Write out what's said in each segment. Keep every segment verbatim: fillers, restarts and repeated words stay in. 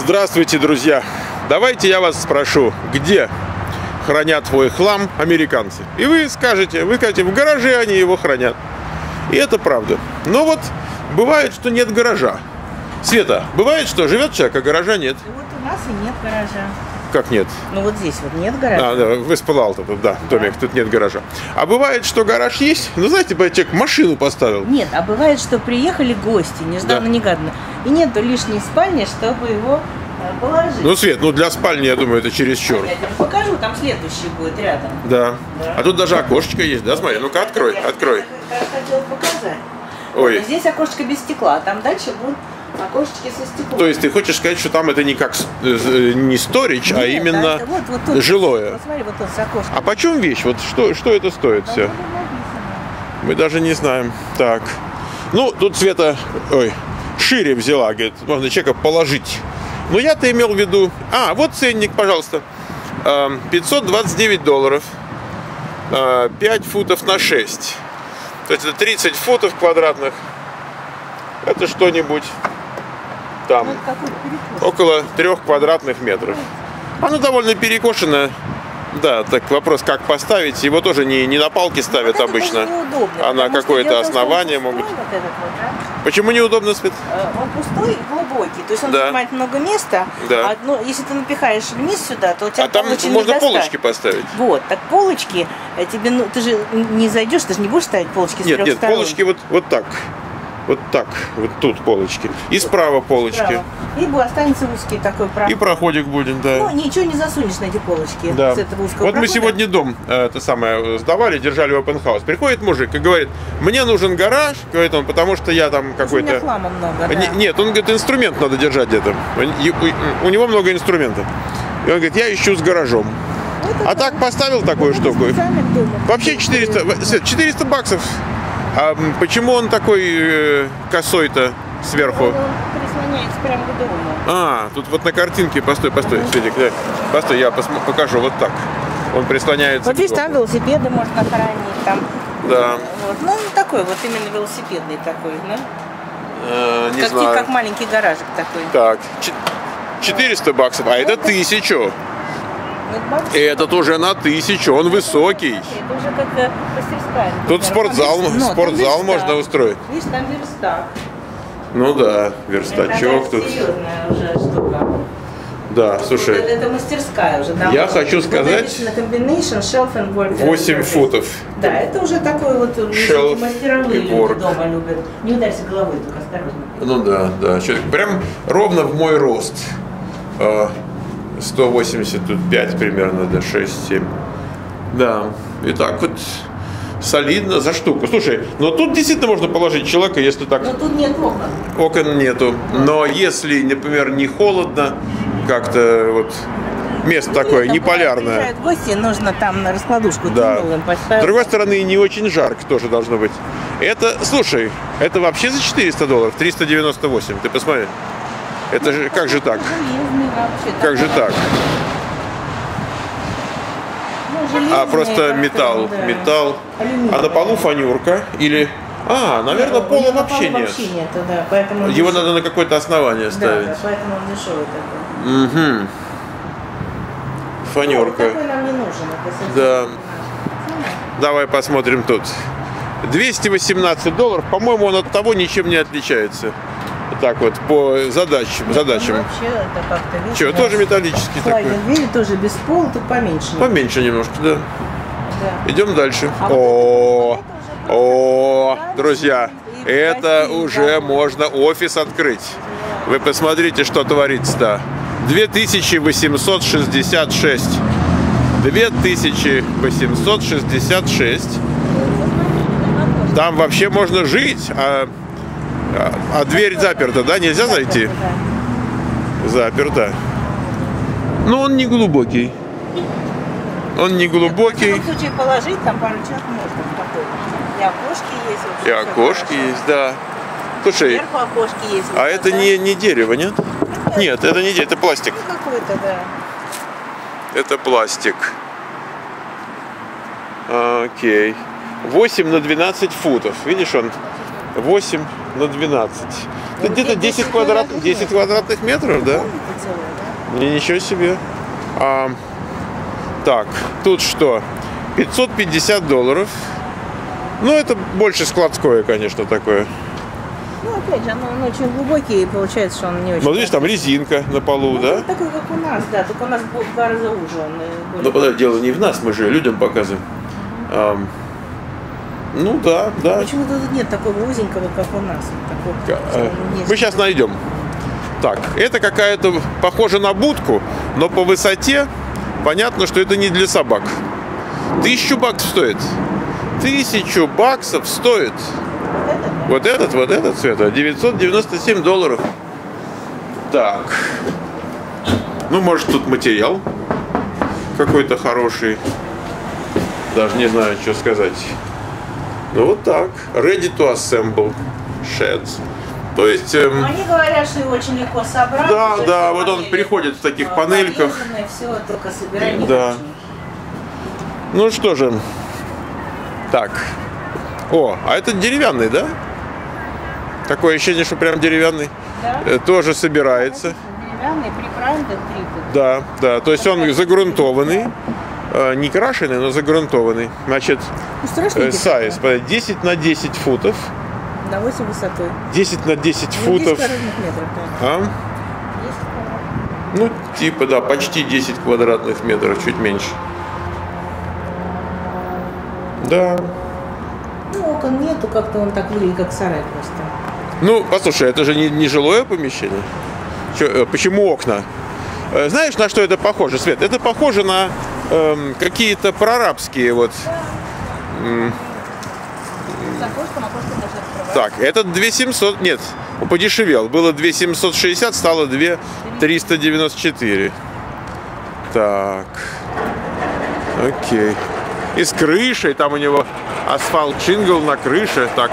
Здравствуйте, друзья! Давайте я вас спрошу, где хранят свой хлам американцы? И вы скажете, вы скажете, в гараже они его хранят. И это правда. Но вот бывает, что нет гаража. Света, бывает, что живет человек, а гаража нет? Вот у нас и нет гаража. Как нет? Ну вот здесь вот нет гаража. А, да, в Эспалалто, тут, да, домик, да. Тут нет гаража. А бывает, что гараж есть? Ну, знаете, человек машину поставил. Нет, а бывает, что приехали гости, нежданно-негаданно, да. И нету лишней спальни, чтобы его э, положить. Ну, Свет, ну для спальни, я думаю, это чересчур. Я тебе покажу, там следующий будет рядом. Да. Да. А тут даже окошечко есть, да, смотри, ну-ка открой, я открой. Я как раз хотела показать. Ой. Но здесь окошечко без стекла, а там дальше будут окошечки со стеклом. То есть ты хочешь сказать, что там это не как не сторидж, а именно да, вот, вот тут, жилое? Вот смотри, вот тут с окошком. А почем вещь? Вот что, что это стоит все? Мы даже не знаем. Так. Ну, тут Света, ой, шире взяла, говорит, можно человека положить. Но я-то имел в виду... А, вот ценник, пожалуйста. пятьсот двадцать девять долларов. пять футов на шесть. То есть это тридцать футов квадратных. Это что-нибудь там около трех квадратных метров. Оно довольно перекошено. Да, так вопрос, как поставить. Его тоже не, не на палке ставят вот обычно, а на какое-то основание могут. Вот этот вот, да? Почему неудобно, Свет? Он пустой и глубокий, то есть он да. занимает много места. Да. А, ну, если ты напихаешь вниз сюда, то у тебя а там можно полочки поставить. Вот, так полочки тебе, ну, ты же не зайдешь, ты же не будешь ставить полочки с Нет, трех нет, сторон. полочки вот, вот так. Вот так, вот тут полочки. И справа полочки. Справа. И останется узкий такой проход. И проходик будет, да. Ну, ничего не засунешь на эти полочки да. с этого узкого Вот прохода. мы сегодня дом э, это самое сдавали, держали open house. Приходит мужик и говорит, мне нужен гараж, говорит он, потому что я там какой-то... У меня хлама много, да. Нет, он говорит, инструмент надо держать где-то. У него много инструментов. И он говорит, я ищу с гаражом. Это а да. так поставил такую штуку. Вообще четыреста, четыреста баксов. А почему он такой э, косой-то сверху? Он прислоняется прямо к дому. А, тут вот на картинке, постой, постой, uh-huh. Светик, да. Постой, я покажу вот так. Он прислоняется. Вот видишь, там велосипеды можно хранить, там. Да. Вот. Ну, такой вот именно велосипедный такой, да? Э, не как, знаю. Как маленький гаражик такой. Так, четыреста баксов, а это тысячу. И это тоже на тысячу, он высокий. Это уже как мастерская. Тут спортзал, ну, спортзал можно устроить. Видишь, там верстак. Ну да, верстачок тут. Серьезная уже штука. Да, слушай. Это, это мастерская уже. Там я хочу сказать. восемь футов. Да, это уже такой вот мастеровые люди дома любят. Не ударься головой, только осторожно. Ну да, да. Прям ровно в мой рост. сто восемьдесят пять примерно, да, шесть семь. Да, и так вот солидно за штуку. Слушай, но тут действительно можно положить человека, если так... Но тут нет окон. Окон нету. Но если, например, не холодно, как-то вот место ну, такое, не полярное. Приезжают гости, нужно там на раскладушку да. кинул, им поставил. С другой стороны, не очень жарко тоже должно быть. Это, слушай, это вообще за четыреста долларов, триста девяносто восемь, ты посмотри. Это же, как же так? Вообще, как же так? Ну, а просто металл, да. металл. Алюминий. А на полу фанюрка или... А, наверное, да, пола вообще нет. Вообще нету, да, поэтому его дешевый. Надо на какое-то основание ставить. Да, да, поэтому он дешевый такой. Угу. Фанюрка. Ну, такой нам не нужен. Да. Давай посмотрим тут. двести восемнадцать долларов. По-моему, он от того ничем не отличается. Так вот, по задачам. Нет, задачам. Ну, вообще это как-то, видишь, что, тоже металлический такой? Видишь, тоже без пола, тут поменьше. Поменьше немножко, да. да. Идем дальше. А О, вот о, друзья, и это красиво, уже да. можно офис открыть. Вы посмотрите, что творится-то. две тысячи восемьсот шестьдесят шесть. две тысячи восемьсот шестьдесят шесть. Там вообще можно жить, а... А дверь заперта, да? Нельзя зайти? Заперта. Но он не глубокий. Он не глубокий. В случае положить, там пару человек можно такой. И окошки есть. И окошки есть, да. Слушай, сверху окошки есть. А это не, не дерево, нет? Нет, это не дерево, это пластик. Ну какой-то, да. Это пластик. Окей. восемь на двенадцать футов. Видишь, он восемь на двенадцать. Это где-то десять квадратных, десять квадратных метров, да? Не, ничего себе. А, так, тут что? пятьсот пятьдесят долларов. Ну, это больше складское, конечно, такое. Ну, опять же, оно, оно очень глубокий, и получается, что он не очень... Ну, видишь, там резинка на полу, ну, да? Ну, такой, как у нас, да, только у нас в два раза уже. Он более... Ну, подожди, дело не в нас, мы же людям показываем. А, ну, да, да. Почему-то тут нет такого узенького, как у нас. Такого, а, мы сейчас найдем. Так, это какая-то, похоже на будку, но по высоте понятно, что это не для собак. Тысячу баксов стоит. Тысячу баксов стоит. Вот этот, вот этот цвет, девятьсот девяносто семь долларов. Так. Ну, может, тут материал какой-то хороший. Даже не знаю, что сказать. Ну, вот так. Ready to assemble sheds. То есть... Эм... Они говорят, что его очень легко собрать. Да, да, вот он приходит в таких а, панельках. Все, только собирай, да. Ну что же. Так. О, а это деревянный, да? Такое ощущение, что прям деревянный. Да? Тоже собирается. Деревянный, припраймдед, да, да. То есть он загрунтованный. Не крашеный, но загрунтованный. Значит, ну, сайз десять на десять футов. На восемь высотой. десять на десять ну, футов. десять метров, да. А? Ну, типа, да, почти десять квадратных метров, чуть меньше. Да. Ну, окон нету, как-то он так выглядит, как сарай просто. Ну, послушай, это же не, не жилое помещение. Че, почему окна? Знаешь, на что это похоже, Свет? Это похоже на эм, какие-то прорабские вот... Эм, так, этот две тысячи семьсот, нет, подешевел. Было две тысячи семьсот шестьдесят, стало две тысячи триста девяносто четыре. Так, окей. И с крышей, там у него асфальт шингл на крыше. Так.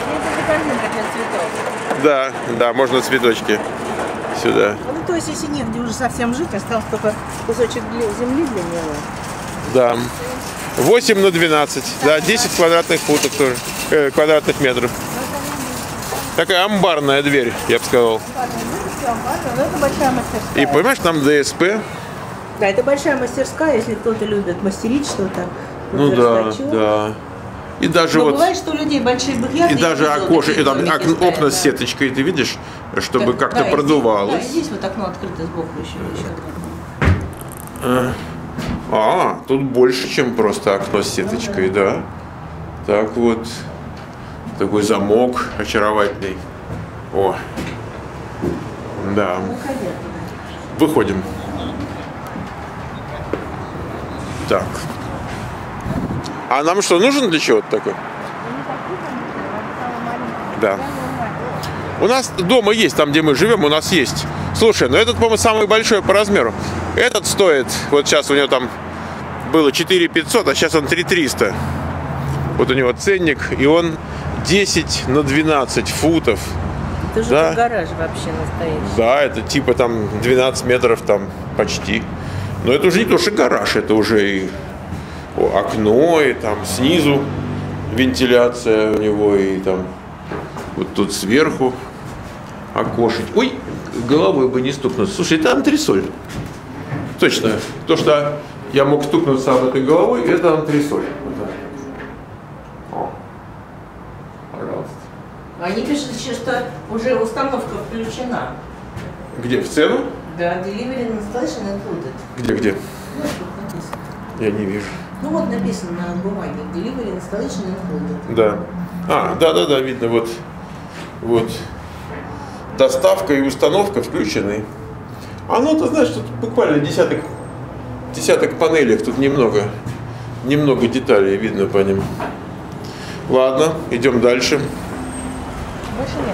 Да, да, можно цветочки сюда. Ну, то есть, если негде уже совсем жить, остался только кусочек земли для него. Да. восемь на двенадцать, да, десять квадратных футов тоже, э, квадратных метров. Такая амбарная дверь, я бы сказал. И понимаешь, там ДСП. Да, это большая мастерская, если кто-то любит мастерить что-то. Ну да, да. И даже но вот. Бывает, что у людей большие быхляты. И даже окошко, и там окна, ставят, окна да. с сеточкой, ты видишь, чтобы так, как-то да, продувалось. Здесь, да, здесь вот окно открыто сбоку еще. еще а, а, тут больше, чем просто окно с сеточкой, ну, да. да. Так вот. Такой замок очаровательный. О. Да. Выходим. Так. А нам что, нужен для чего-то такой? Да. У нас дома есть, там, где мы живем, у нас есть. Слушай, ну этот, по-моему, самый большой по размеру. Этот стоит, вот сейчас у него там было четыре пятьсот, а сейчас он три триста. Вот у него ценник, и он десять на двенадцать футов. Это же да? гараж вообще настоящий. Да, это типа там двенадцать метров там почти. Но это уже не то, что гараж, это уже и окно, и там снизу вентиляция у него, и там вот тут сверху окошить. Ой, головой бы не стукнуться. Слушай, это антресоль. Точно. То, что я мог стукнуться об этой головой, это антресоль. О. Пожалуйста. Они пишут еще, что уже установка включена. Где? В цену? Да, delivery installation included. Где, где? Ну, тут написано. Я не вижу. Ну вот написано на бумаге. Delivery installation included. Да. А, да, да, да, видно, вот. Вот. Доставка и установка включены. А ну, ты знаешь, тут буквально десяток, десяток панелей, тут немного, немного деталей видно по ним. Ладно, идем дальше. Больше нет.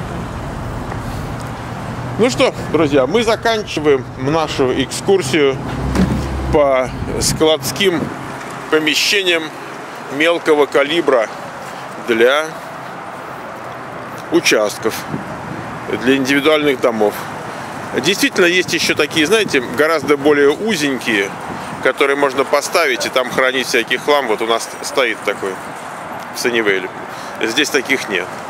Ну что, друзья, мы заканчиваем нашу экскурсию по складским помещениям мелкого калибра для участков, для индивидуальных домов. Действительно, есть еще такие, знаете, гораздо более узенькие, которые можно поставить и там хранить всякий хлам. Вот у нас стоит такой в Саннивейле. Здесь таких нет.